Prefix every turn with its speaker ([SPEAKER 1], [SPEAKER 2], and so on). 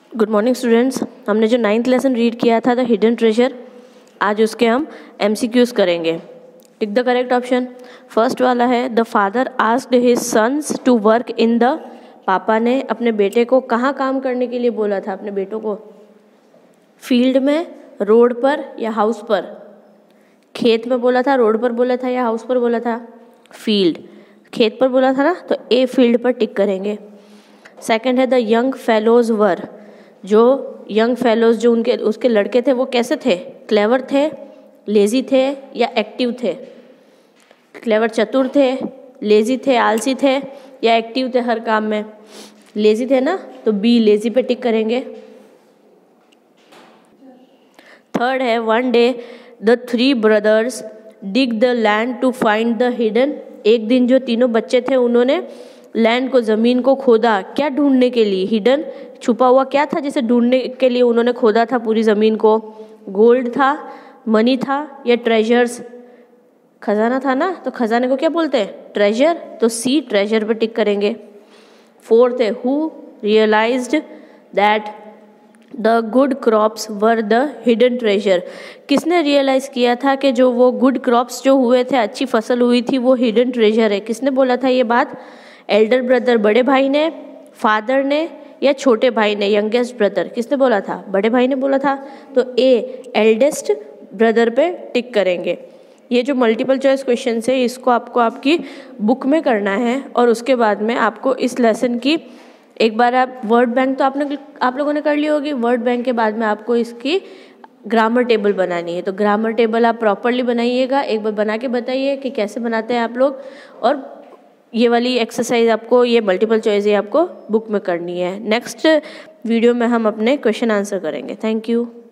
[SPEAKER 1] Good morning students. हमने जो 9th lesson read किया था द हिडन ट्रेजर, आज उसके हम MCQs करेंगे। Tick the correct option. First वाला है the father asked his sons to work in the. पापा ने अपने बेटे को कहाँ काम करने के लिए बोला था? अपने बेटों को फील्ड में, रोड पर या हाउस पर? खेत में बोला था, रोड पर बोला था या हाउस पर बोला था? फील्ड, खेत पर बोला था ना, तो ए फील्ड पर टिक करेंगे। सेकंड है द यंग फेलोज वर। जो यंग फेलोज जो उसके लड़के थे वो कैसे थे? क्लेवर थे, लेजी थे या एक्टिव थे? क्लेवर चतुर थे, लेजी थे आलसी थे या एक्टिव थे हर काम में? लेजी थे ना, तो बी लेजी पे टिक करेंगे। थर्ड है one day the 3 brothers dig the land to find the hidden. एक दिन जो तीनों बच्चे थे उन्होंने लैंड को, जमीन को खोदा, क्या ढूंढने के लिए? हिडन, छुपा हुआ क्या था जिसे ढूंढने के लिए उन्होंने खोदा था पूरी जमीन को? गोल्ड था, मनी था या ट्रेजर्स? खजाना था ना, तो खजाने को क्या बोलते हैं? ट्रेजर, तो सी ट्रेजर पे टिक करेंगे। फोर्थ है who realized that the good crops were the hidden treasure. किसने रियलाइज किया था कि जो वो गुड क्रॉप्स जो हुए थे, अच्छी फसल हुई थी, वो हिडन ट्रेजर है? किसने बोला था ये बात? एल्डर ब्रदर बड़े भाई ने, फादर ने या छोटे भाई ने, यंगेस्ट ब्रदर? किसने बोला था? बड़े भाई ने बोला था, तो ए एल्डेस्ट ब्रदर पे टिक करेंगे। ये जो मल्टीपल चॉइस क्वेश्चन है इसको आपको आपकी बुक में करना है और उसके बाद में आपको इस लेसन की एक बार आप वर्ड बैंक तो आप लोगों ने कर ली होगी। वर्ड बैंक के बाद में आपको इसकी ग्रामर टेबल बनानी है, तो ग्रामर टेबल आप प्रॉपरली बनाइएगा। एक बार बना के बताइए कि कैसे बनाते हैं आप लोग। और ये वाली एक्सरसाइज आपको, ये मल्टीपल चॉइस ये आपको बुक में करनी है। नेक्स्ट वीडियो में हम अपने क्वेश्चन आंसर करेंगे। Thank you.